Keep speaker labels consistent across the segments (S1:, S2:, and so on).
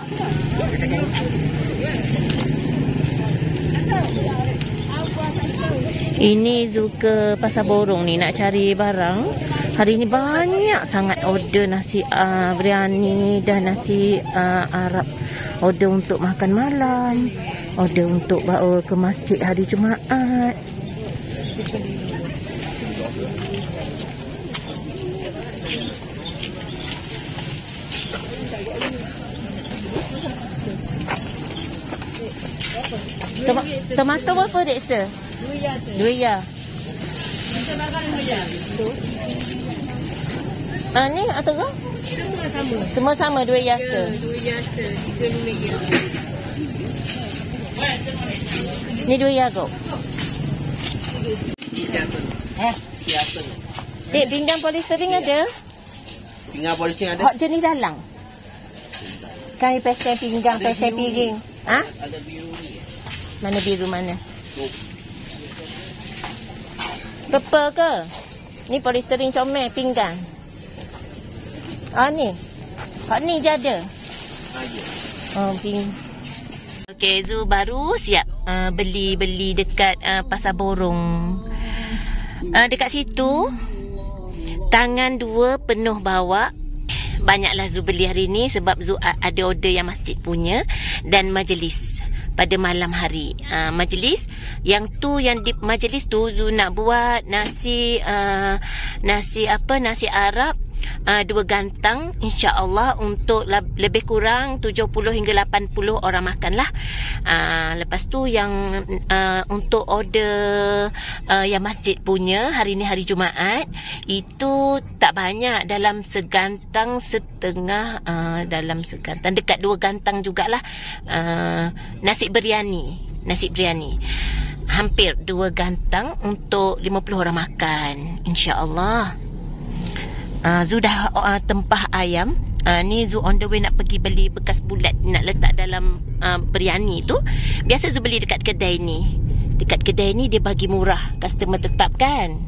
S1: Ini Zu ke Pasar Borong ni nak cari barang. Hari ni banyak sangat order nasi biryani dan nasi Arab. Order untuk makan malam, order untuk bawa ke masjid hari Jumaat. Tomato berapa, Dek Sir? RM2. Ni atau ke?
S2: Semua sama.
S1: Semua sama RM2.
S2: Ya, RM2, RM3.
S1: Ni RM2 kau.
S3: Siapa?
S1: Dek, pinggang polystyrene ada?
S3: Pinggang polystyrene ada?
S1: Hot jenis dalang. Kami pesen pinggang, pesen piring. Ha?
S3: Ada biru ni.
S1: Mana biru mana? Purple ke? Ni polystyrene comel pinggang. Ni. Hot ni je ada. Ping. Okey, Zu baru siap beli dekat Pasar Borong. Dekat situ tangan 2 penuh bawa. Banyaklah Zu beli hari ni sebab Zu ada order yang masjid punya dan majlis pada malam hari. Majlis yang di majlis tu Zu nak buat nasi Arab 2 gantang, insya-Allah untuk lebih kurang 70 hingga 80 orang makan lah. Lepas tu yang untuk order yang masjid punya hari ni hari Jumaat itu tak banyak, dalam segantang setengah, dalam segantang dekat 2 gantang jugalah. Nasi biryani hampir 2 gantang untuk 50 orang makan, insya-Allah. Zu dah tempah ayam. Ni Zu on the way nak pergi beli bekas bulat nak letak dalam biryani tu. Biasa Zu beli dekat kedai ni. Dekat kedai ni dia bagi murah, customer tetap kan.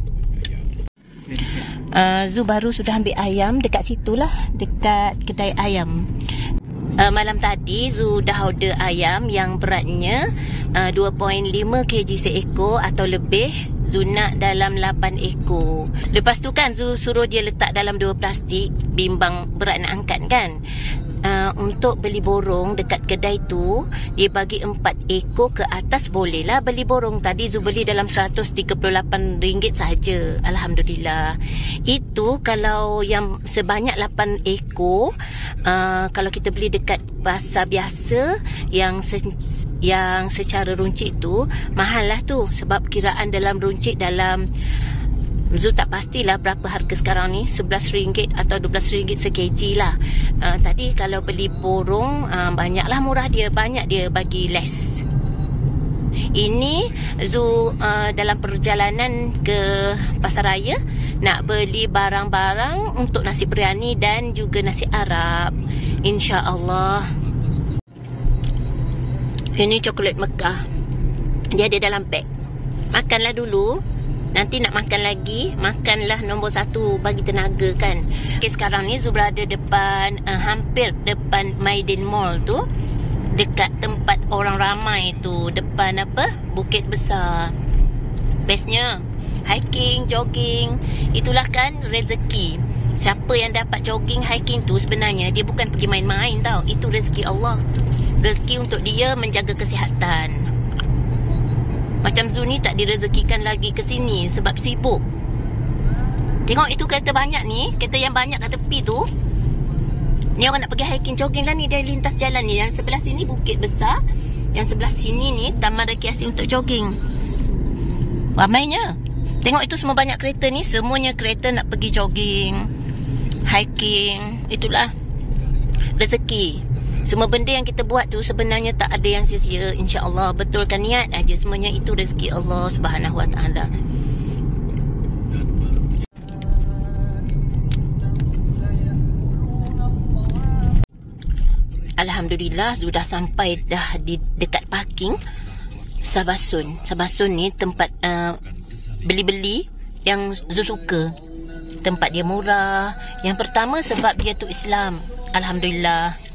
S1: Zu baru sudah ambil ayam dekat situlah, dekat kedai ayam. Malam tadi Zu dah order ayam yang beratnya 2.5 kg seekor atau lebih. Zu nak dalam 8 ekor. Lepas tu kan Zu suruh dia letak dalam 2 plastik, bimbang berat nak angkat kan. Untuk beli borong dekat kedai tu, dia bagi 4 ekor ke atas bolehlah beli borong. Tadi Zu beli dalam RM138 saja. Alhamdulillah. Itu kalau yang sebanyak 8 ekor, kalau kita beli dekat pasar biasa yang secara runcit tu, mahal lah tu. Sebab kiraan dalam runcit dalam Zu tak pastilah berapa harga sekarang ni, RM11 atau RM12 sekg lah. Tadi kalau beli borong, banyaklah murah dia, banyak dia bagi less. Ini Zu dalam perjalanan ke Pasaraya nak beli barang-barang untuk nasi biryani dan juga nasi Arab, insya-Allah. Ini coklat Mekah, dia ada dalam pack. Makanlah dulu, nanti nak makan lagi, makanlah nombor 1 bagi tenaga kan. Okay, sekarang ni Zu berada depan hampir depan Maidin Mall tu, dekat tempat orang ramai tu, depan Bukit Besar. Bestnya hiking, jogging, itulah kan rezeki. Siapa yang dapat jogging, hiking tu sebenarnya dia bukan pergi main-main tau. Itu rezeki Allah. Rezeki untuk dia menjaga kesihatan. Macam Zu ni tak direzekikan lagi ke sini sebab sibuk. Tengok itu kereta banyak ni, kereta yang banyak kat tepi tu. Ni orang nak pergi hiking, jogging lah ni, dia lintas jalan ni. Yang sebelah sini Bukit Besar, yang sebelah sini ni Taman Rekreasi untuk jogging. Ramainya. Tengok itu semua banyak kereta ni, semuanya kereta nak pergi jogging, hiking. Itulah rezeki. Semua benda yang kita buat tu sebenarnya tak ada yang sia-sia, insya-Allah. Betulkan niat aja, semuanya itu rezeki Allah Subhanahu Wa Taala. Alhamdulillah sudah sampai dah di dekat parking Sabasun. Sabasun ni tempat beli-beli yang Zu suka. Tempat dia murah. Yang pertama sebab dia tu Islam. Alhamdulillah.